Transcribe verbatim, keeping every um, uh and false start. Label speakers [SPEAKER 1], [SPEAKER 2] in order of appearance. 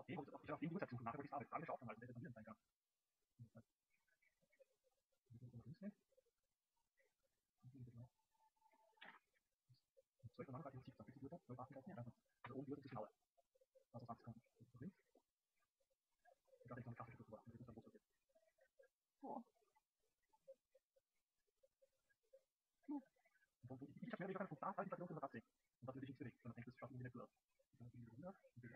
[SPEAKER 1] auf den, ich auf den die Uhrzeit suchen, nachher wollte ich es Frage schauen, also der dann sein kann. zwölf Uhr neununddreißig, siebzehn, fünfzig Uhr, zwölf Uhr achtunddreißig, also oben die Uhrzeit ist genauer. Also zwanzig Sekunden. Ich glaube, ich habe eine klassische Struktur, das ist dann losgeht.
[SPEAKER 2] Oh.
[SPEAKER 1] Ich habe mehr oder weniger von da, da, ich habe das sehen. Und das würde ich nicht bewegen, sondern denke, das schaut irgendwie nicht gut aus.